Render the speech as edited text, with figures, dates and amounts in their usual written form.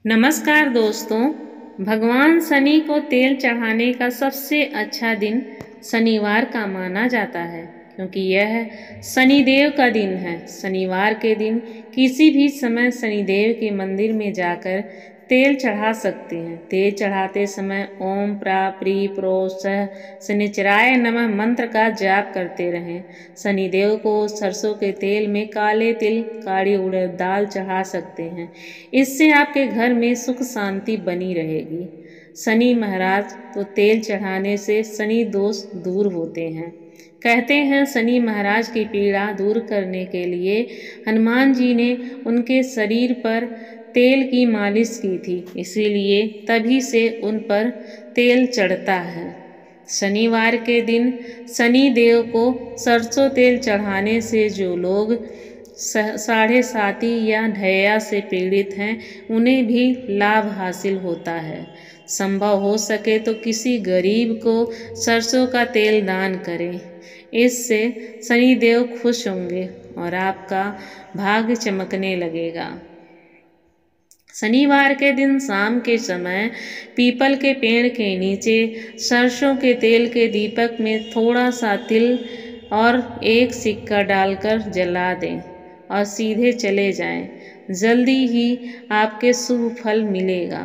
नमस्कार दोस्तों। भगवान शनि को तेल चढ़ाने का सबसे अच्छा दिन शनिवार का माना जाता है, क्योंकि यह शनिदेव का दिन है। शनिवार के दिन किसी भी समय शनिदेव के मंदिर में जाकर तेल चढ़ा सकते हैं। तेल चढ़ाते समय ओम प्रा प्री प्रो सह शनिचराय नमः मंत्र का जाप करते रहें। शनिदेव को सरसों के तेल में काले तिल, काली उड़द दाल चढ़ा सकते हैं। इससे आपके घर में सुख शांति बनी रहेगी। शनि महाराज को तेल चढ़ाने से शनि दोष दूर होते हैं। कहते हैं शनि महाराज की पीड़ा दूर करने के लिए हनुमान जी ने उनके शरीर पर तेल की मालिश की थी, इसीलिए तभी से उन पर तेल चढ़ता है। शनिवार के दिन शनि देव को सरसों तेल चढ़ाने से जो लोग साढ़े साती या ढैया से पीड़ित हैं, उन्हें भी लाभ हासिल होता है। संभव हो सके तो किसी गरीब को सरसों का तेल दान करें। इससे शनिदेव खुश होंगे और आपका भाग्य चमकने लगेगा। शनिवार के दिन शाम के समय पीपल के पेड़ के नीचे सरसों के तेल के दीपक में थोड़ा सा तिल और एक सिक्का डालकर जला दें और सीधे चले जाएं। जल्दी ही आपके शुभ फल मिलेगा।